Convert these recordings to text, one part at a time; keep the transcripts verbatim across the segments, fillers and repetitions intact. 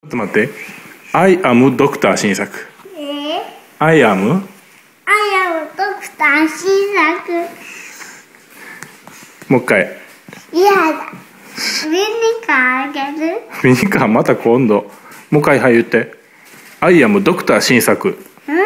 と待って。I am ドクター新作。 えー、 I am? I am ドクター新作。 もう一回。 いやだ。ミニカーあげる？ ミニカーまた今度。もう一回はい言って。I am ドクター新作。 ん？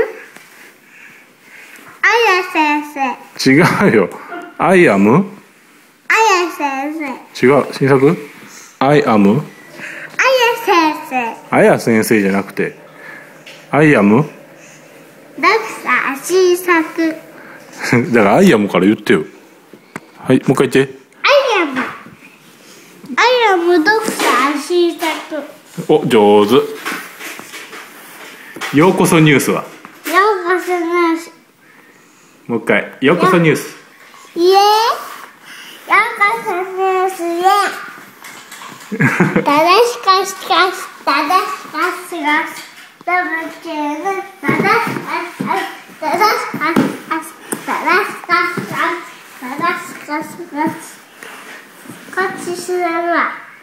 あや先生。 違うよ。I am? あや先生。 違う。新作 ?I am? あや先生。 あや先生じゃなくて。I am? ドクター新作。 だから I am から言ってよ。はい、もう一回言って。 I am。I am ドクター新作。 お、上手。ようこそニュースは。 ようこそニュース。 もう一回。ようこそニュース。 イエー。ようこそニュースイエー。ただしかしかしただしかしかし。ダブチューのただしかしかし。ただしかしかし。ただしかしかし。ただしかしかし。こっちするわ。